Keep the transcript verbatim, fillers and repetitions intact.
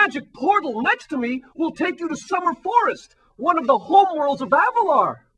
magic portal next to me will take you to Summer Forest, one of the homeworlds of Avalar.